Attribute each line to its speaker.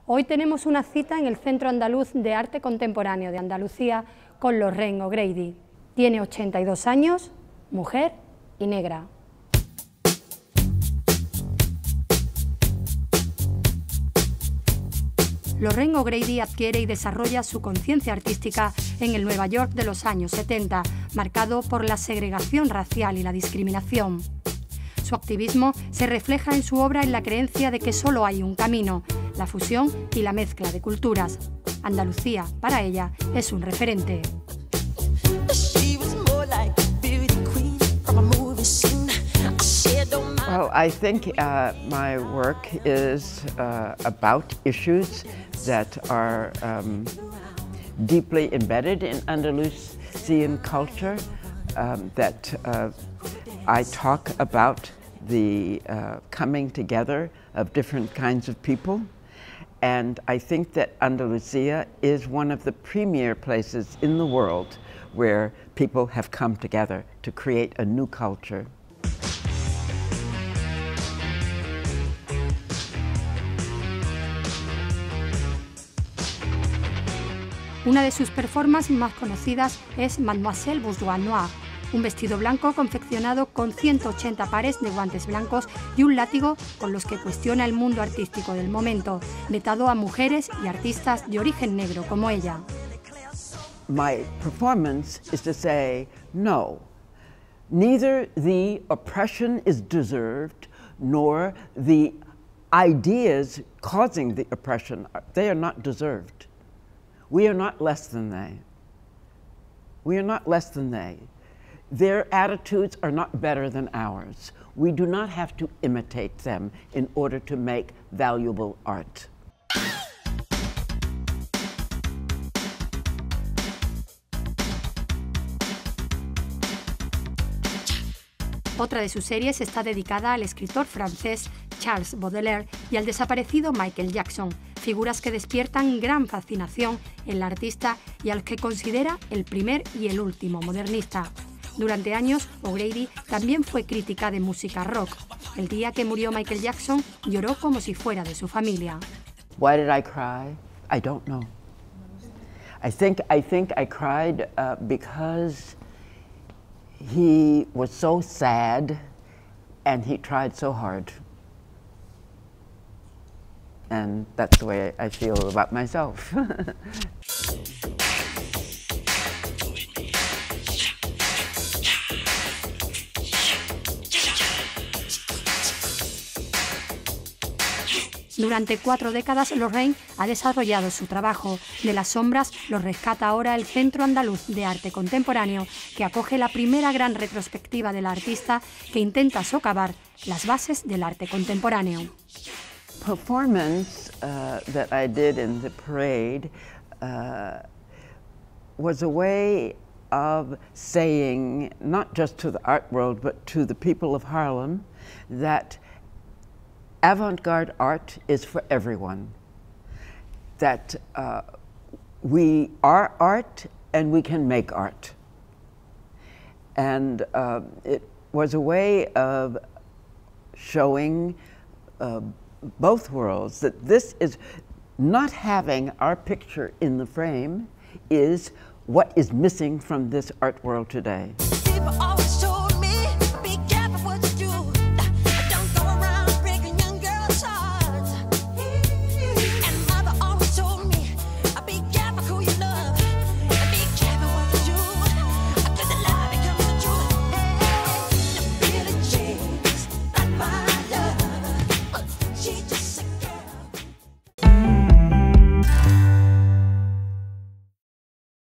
Speaker 1: Hoy tenemos una cita en el Centro Andaluz de Arte Contemporáneo de Andalucía con Lorraine O'Grady. Tiene 82 años, mujer y negra. Lorraine O'Grady adquiere y desarrolla su conciencia artística en el Nueva York de los años 70, marcado por la segregación racial y la discriminación. Su activismo se refleja en su obra en la creencia de que solo hay un camino, la fusión y la mezcla de culturas. Andalucía, para ella, es un referente.
Speaker 2: Well, I think my work is about issues that are deeply embedded in Andalusian culture, that I talk about the coming together of different kinds of people. And I think that Andalusia is one of the premier places in the world where people have come together to create a new culture.
Speaker 1: Una de sus performances más conocidas es Mademoiselle Bourgeois Noire, un vestido blanco confeccionado con 180 pares de guantes blancos y un látigo con los que cuestiona el mundo artístico del momento, vetado a mujeres y artistas de origen negro como ella.
Speaker 2: My performance is to say, no, neither the oppression is deserved, nor the ideas causing the oppression, they are not deserved. We are not less than they. We are not less than they. Their attitudes are not better than ours. We do not have to imitate them in order to make valuable art.
Speaker 1: Otra de sus series está dedicada al escritor francés Charles Baudelaire y al desaparecido Michael Jackson, figuras que despiertan gran fascinación en la artista y a los que considera el primer y el último modernista. Durante años, O'Grady también fue crítica de música rock. El día que murió Michael Jackson, lloró como si fuera de su familia.
Speaker 2: Why did I cry? I don't know. I think I cried because he was so sad and he tried so hard. And that's the way I feel about myself.
Speaker 1: Durante 4 décadas, Lorraine ha desarrollado su trabajo. De las sombras lo rescata ahora el Centro Andaluz de Arte Contemporáneo, que acoge la primera gran retrospectiva de la artista que intenta socavar las bases del arte contemporáneo.
Speaker 2: Performance that I did in the parade was a way of saying, not just to the art world, but to the people of Harlem, that avant-garde art is for everyone. That we are art and we can make art. And it was a way of showing both worlds, that this is not having our picture in the frame is what is missing from this art world today.